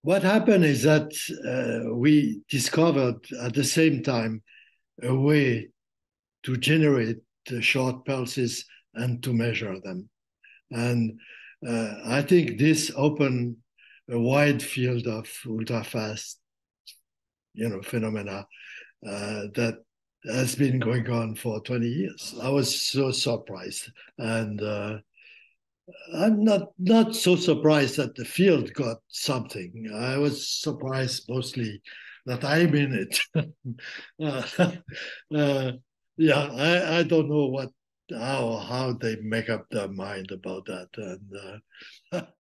What happened is that we discovered at the same time a way to generate the short pulses and to measure them. And I think this opened a wide field of ultra fast, phenomena that has been going on for 20 years. I was so surprised, and I'm not so surprised that the field got something. I was surprised mostly that I'm in it. uh, uh, yeah, I don't know how they make up their mind about that, and